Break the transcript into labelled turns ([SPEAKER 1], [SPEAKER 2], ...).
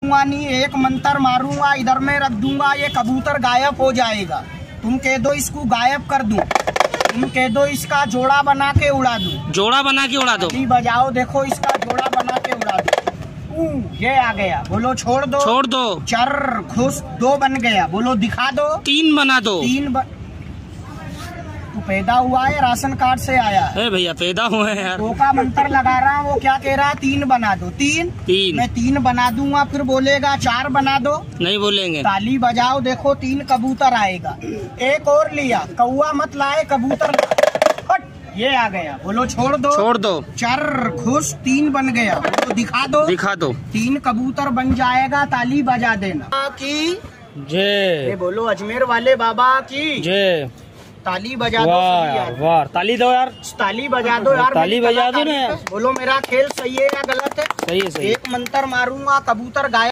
[SPEAKER 1] नहीं, एक मंत्र मारूंगा, इधर में रख दूंगा, ये कबूतर गायब हो जाएगा। तुम कह दो इसको गायब कर दूं, तुम कह दो इसका जोड़ा बना के उड़ा दूं।
[SPEAKER 2] जोड़ा बना के उड़ा दो।
[SPEAKER 1] बजाओ, देखो इसका जोड़ा बना के उड़ा दो। ये आ गया, बोलो छोड़ दो।
[SPEAKER 2] छोड़ दो।
[SPEAKER 1] चर खुश, 2 बन गया, बोलो दिखा दो।
[SPEAKER 2] 3 बना दो।
[SPEAKER 1] 3 तू पैदा हुआ है, राशन कार्ड से आया है
[SPEAKER 2] भैया, पैदा हुए हैं यार।
[SPEAKER 1] 2 का मंत्र लगा रहा हूँ, वो क्या कह रहा है? 3 बना दो। 3 मैं 3 बना दूंगा, फिर बोलेगा 4 बना दो, नहीं बोलेंगे। ताली बजाओ, देखो 3 कबूतर आएगा। एक और लिया, कौआ मत लाए, कबूतर ये आ गया, बोलो छोड़ दो। छोड़ दो। चर खुश, 3 बन गया, बोलो दिखा दो। दिखा दो। 3 कबूतर बन जाएगा, ताली बजा देना की जय। बोलो अजमेर वाले बाबा की जय। ताली बजा दो यार, वाह ताली दो यार, ताली बजा दो यार, ताली बजा दो ना। बोलो मेरा खेल सही है या गलत है? सही है, सही। एक मंत्र मारूंगा, कबूतर गायब।